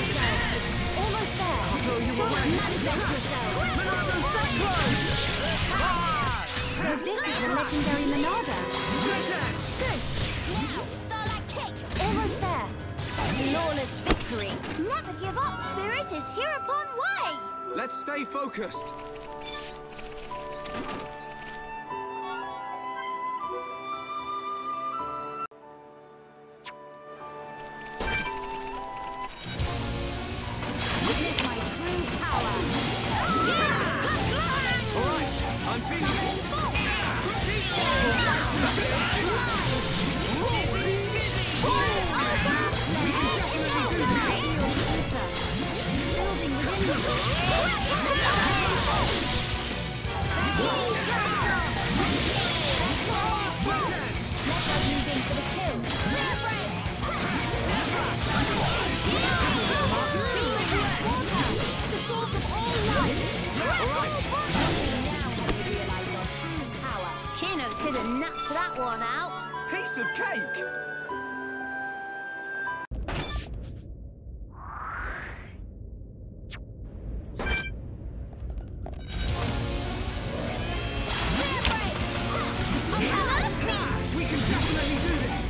yourself. Almost there. Don't manifest yourself. So this is the legendary Monada. Good. Now, Starlight Kick. Almost there. Flawless victory. Never give up, Spirit is hereupon way. Let's stay focused. Witness my true power. All right, I'm feeling it. Could have knocked that one out. Piece of cake. We can definitely do this.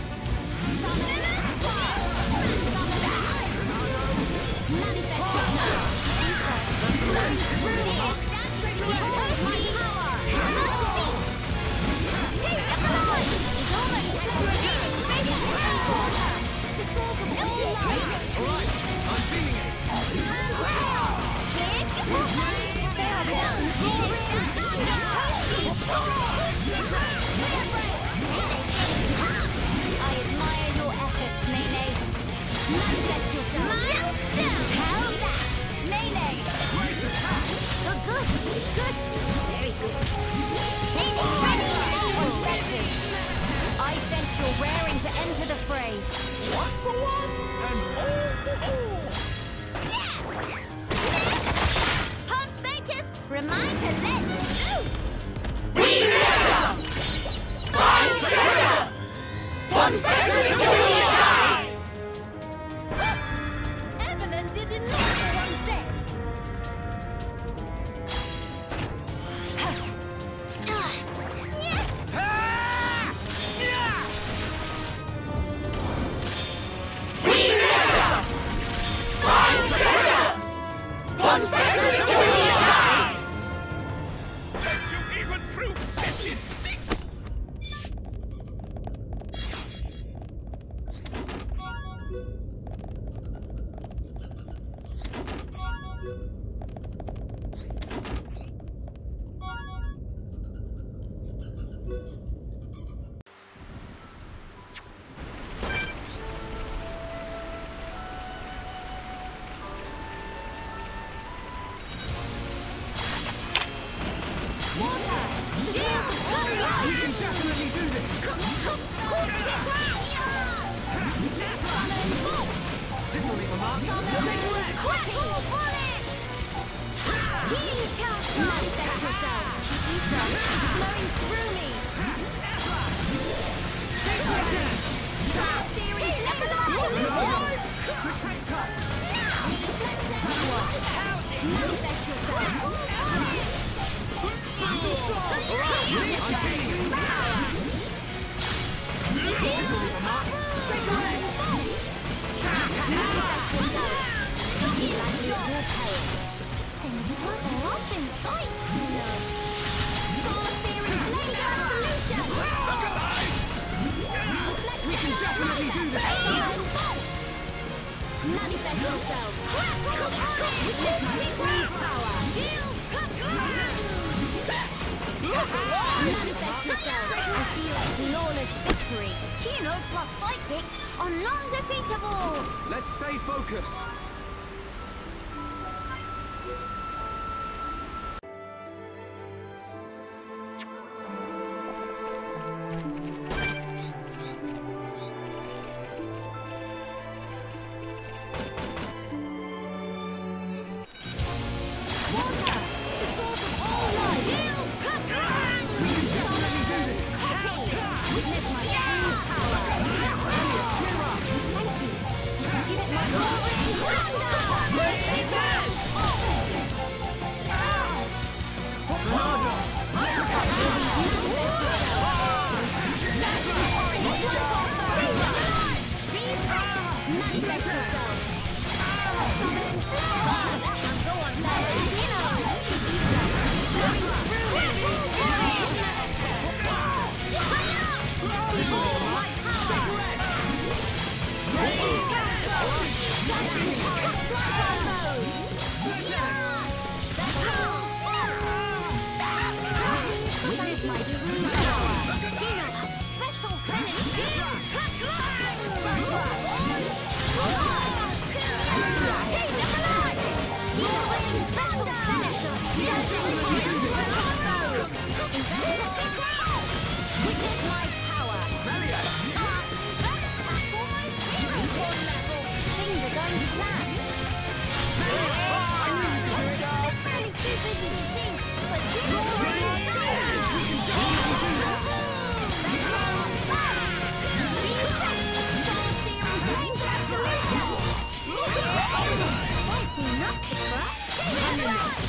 I admire your efforts, Nene. Manifest yourself. How's that? Nene. Oh, good. It's good. Very good. Nene, ready. On specters. I sense you're raring to enter the fray. One for one and all for all. Pulse specters, remind to let loose. We never find treasure! One spectre till we die! Evelyn did enough for one day. We never find treasure! One spectre till we die! Let you even through fetching things. We can definitely do this. This will leave a mark. Manifest yourself. Ether is flowing through me. Star Series Protect us. Manifest yourself. Manifest yourself. Witness my true power. Manifest yourself. I feel a flawless victory. Kino plus Psychics are non-defeatable. Let's stay focused. Give it my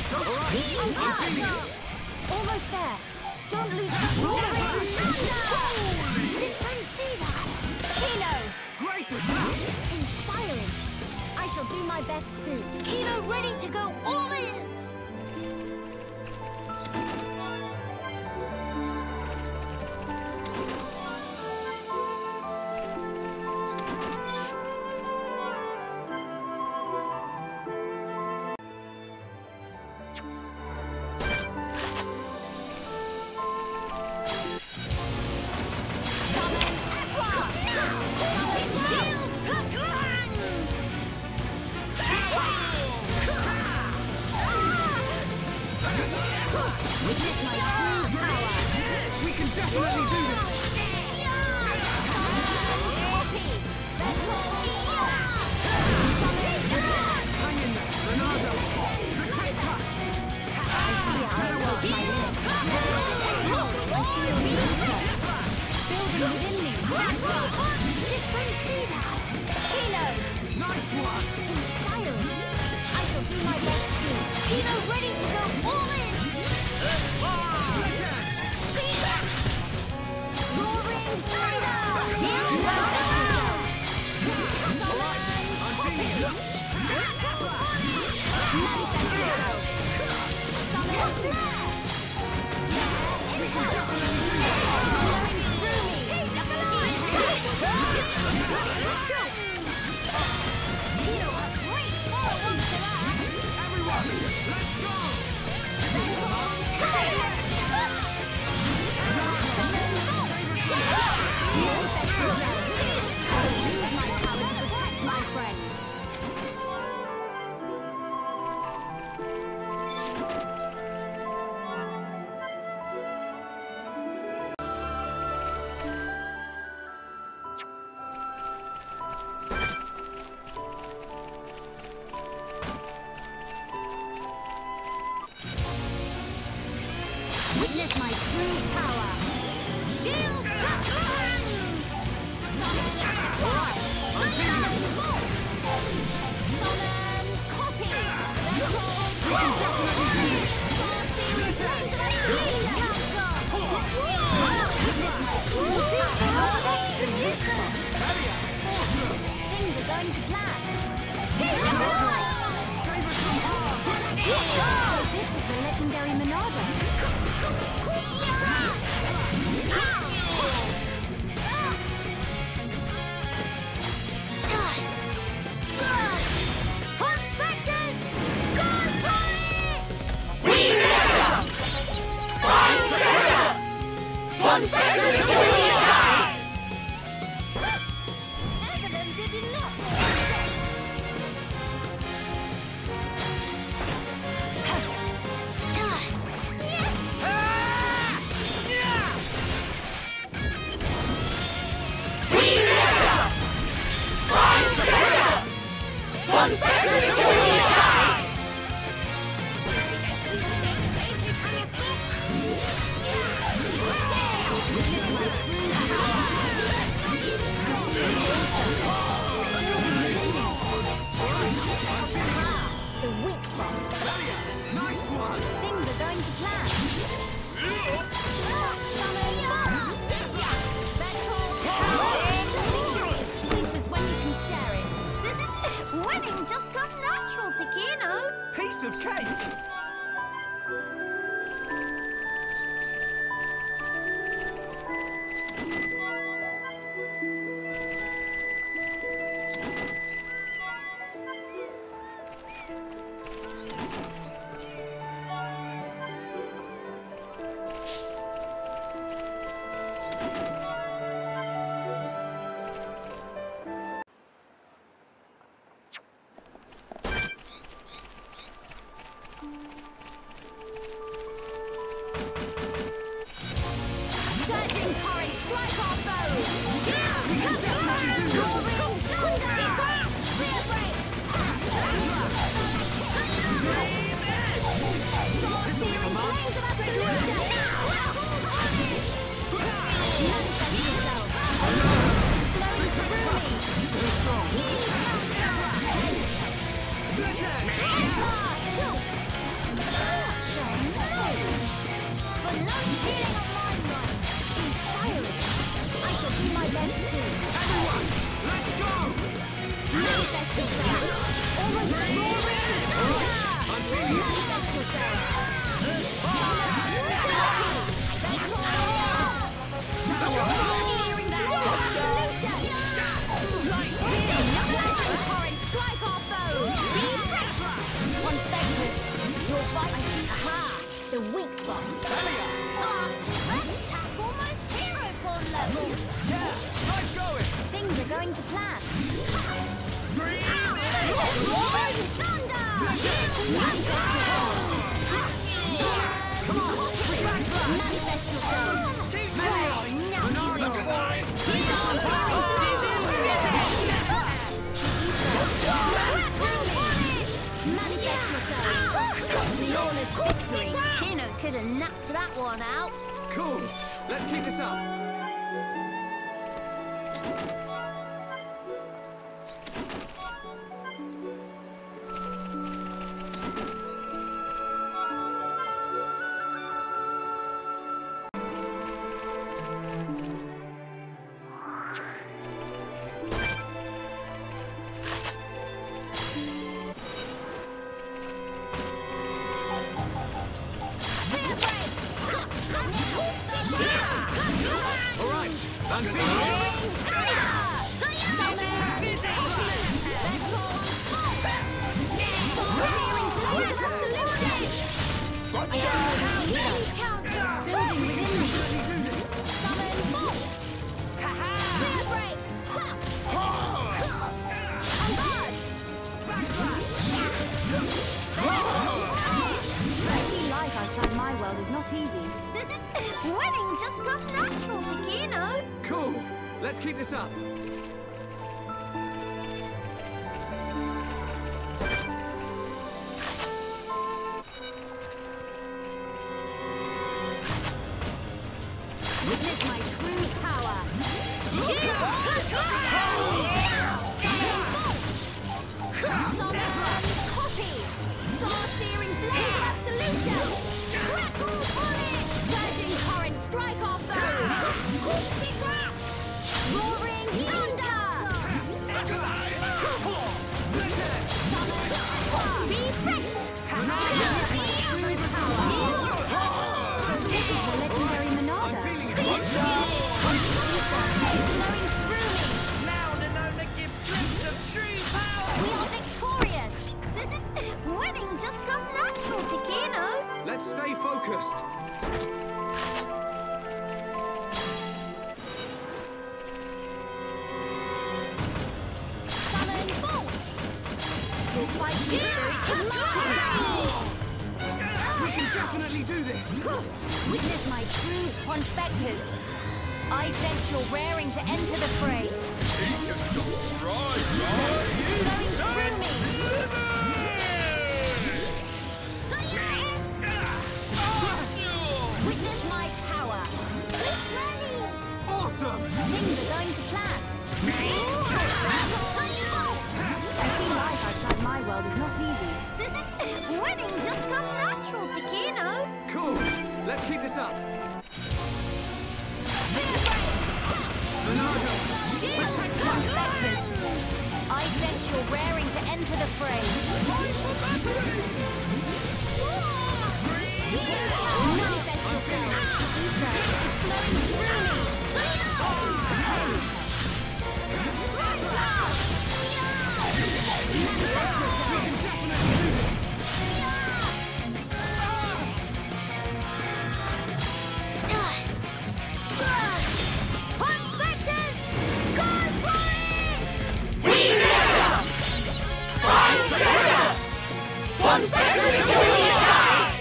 Almost there. Don't lose that. Didn't see that. Kino. Great attack! Inspiring. I shall do my best too. Kino ready to go all in. We can definitely do this! Hang in there, Leonardo! Protect us! Building within me. Didn't see that. Kino. Nice one! Inspiring. I shall do my best too. Kino ready to go all in. Roaring Witness my true power. Shield Summon copy. Things are going to plan. This is the legendary Monado. One second until you die! Evelyn did not. One second until you die! The weak spot. Nice one! Things are going to plan. Victory is sweet as when you can share it. Winning just got natural to Kino. Piece of cake! Surging torrent, strike our foes! Spear break! Star-searing flames of absolution! Manifest yourself! Flowing through me! But no stealing of limelight. Inspiring. I shall do my best too. Everyone, let's go! Manifest yourself. Almost roaring thunder. I'm feeling it. Manifest yourself. Hearing that solution. Lightning torrent, strike our foes. One spectres, your fight. Aha, the weak spot. Let's tackle my hero porn level. Yeah, nice going! Things are going to plan. Stream! Roaring thunder! Come on! Manifest yourself. Keep Now moving! you will Bernardo! manifest yourself. Flawless victory. Kino could have napped that one out. Cool! Let's keep this up! Alright, I'm feeling it! Outside my world is not easy. Winning just comes natural to Kino. Cool! Let's keep this up! Witness my true power. Copy. Star-searing blaze of absolution. Crackle bullet. Surging torrent, strike our foes. Roaring thunder. Be fresh. This is the legendary Monarda. I'm feeling it! Flowing through me. Now to know the gift of true power! We are victorious. Winning just comes natural to Kino. Let's stay focused! Summon bolt. Your fight history is mine. We can definitely do this! Witness my true conspectors. I sense you're raring to enter the fray. Flowing through me. Witness my power. Awesome! Things are going to plan. I see life outside my world is not easy. Winning just comes natural to Kino. Cool! Let's keep this up! Conspectors. I sense you're raring to enter the fray. Manifest yourself. Ether is flowing through me. Manifest yourself. Conspectors, go for it! We never! Find treasure! One second until we die!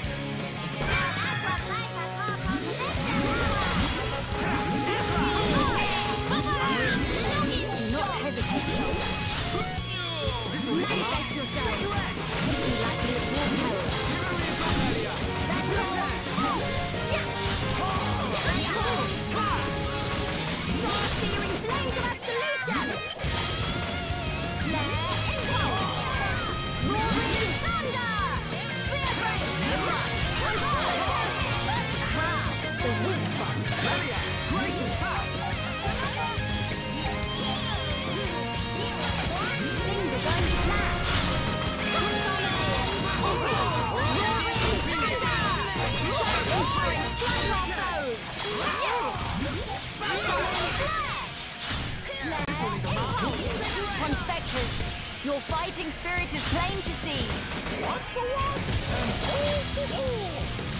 Do not hesitate, soldier. Manifest yourself. Take me lightly as your power. That's all. Star-searing flames of absolution. Roaring thunder. Your fighting spirit is plain to see. One for one, and all for all.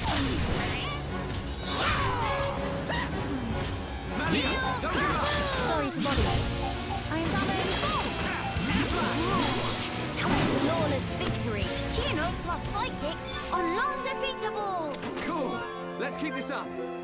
Malia, don't give up! Sorry to bother you. I am flawless victory. Kino plus psychics are non-defeatable. Cool. Let's keep this up.